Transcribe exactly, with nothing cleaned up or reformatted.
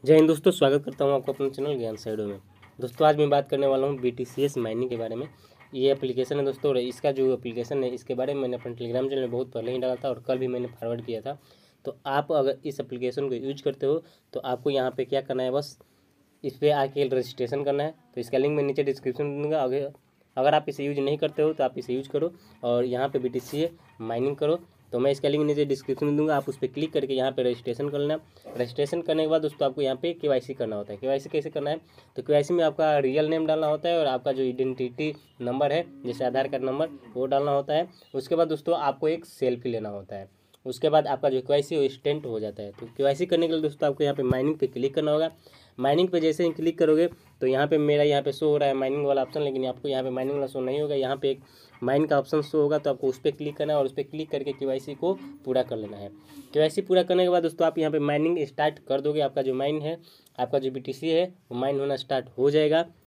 जय हिंद दोस्तों, स्वागत करता हूं आपको अपने चैनल ज्ञान साइडो में। दोस्तों आज मैं बात करने वाला हूं बीटीसीएस माइनिंग के बारे में। ये एप्लीकेशन है दोस्तों, और इसका जो एप्लीकेशन है इसके बारे में मैंने अपने टेलीग्राम चैनल में बहुत पहले ही डाला था और कल भी मैंने फॉरवर्ड किया था। तो आप अगर इस एप्लीकेशन को यूज करते हो तो आपको यहाँ पे क्या करना है, बस इस पर आके रजिस्ट्रेशन करना है। तो इसका लिंक मैं नीचे डिस्क्रिप्शन में दूंगा। अगर अगर आप इसे यूज नहीं करते हो तो आप इसे यूज करो और यहाँ पे बीटीसीए माइनिंग करो। तो मैं इसका लिंक नीचे डिस्क्रिप्शन में दूंगा, आप उस पर क्लिक करके यहाँ पे रजिस्ट्रेशन कर लेना। रजिस्ट्रेशन करने के बाद दोस्तों आपको यहाँ पे केवाईसी करना होता है। केवाईसी कैसे करना है, तो केवाईसी में आपका रियल नेम डालना होता है और आपका जो आइडेंटिटी नंबर है जैसे आधार कार्ड नंबर वो डालना होता है। उसके बाद दोस्तों आपको एक सेल्फी लेना होता है। उसके बाद आपका जो केवाईसी वो स्टेंट हो जाता है। तो केवाईसी करने के लिए दोस्तों आपको यहाँ पे माइनिंग पे क्लिक करना होगा। माइनिंग पे जैसे ही क्लिक करोगे तो यहाँ पे मेरा यहाँ पे शो हो रहा है माइनिंग वाला ऑप्शन, लेकिन आपको यहाँ पे माइनिंग वाला शो नहीं होगा। यहाँ पे एक माइन का ऑप्शन शो होगा, तो आपको उस पर क्लिक करना है और उस पर क्लिक करके केवाईसी को पूरा कर लेना है। केवाईसी पूरा करने के बाद दोस्तों आप यहाँ पे माइनिंग स्टार्ट कर दोगे। आपका जो माइन है, आपका जो बीटीसी है वो माइन होना स्टार्ट हो जाएगा।